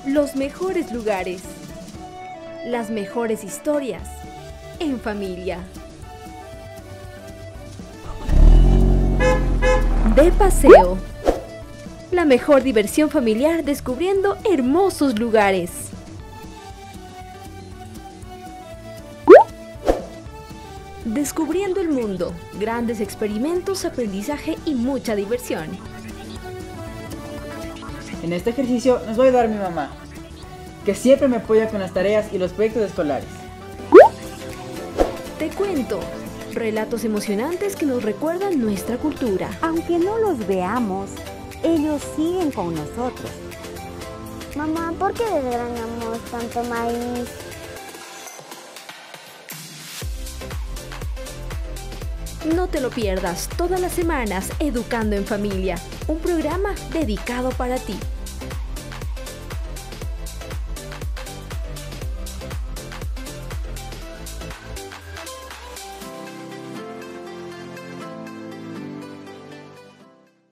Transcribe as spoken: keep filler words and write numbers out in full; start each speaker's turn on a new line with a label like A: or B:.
A: Los mejores lugares, las mejores historias, en familia. De paseo, la mejor diversión familiar descubriendo hermosos lugares. Descubriendo el mundo, grandes experimentos, aprendizaje y mucha diversión.
B: En este ejercicio nos va a ayudar mi mamá, que siempre me apoya con las tareas y los proyectos escolares.
A: Te cuento, relatos emocionantes que nos recuerdan nuestra cultura.
C: Aunque no los veamos, ellos siguen con nosotros.
D: Mamá, ¿por qué desgranamos tanto maíz?
A: No te lo pierdas todas las semanas Educando en Familia, un programa dedicado para ti.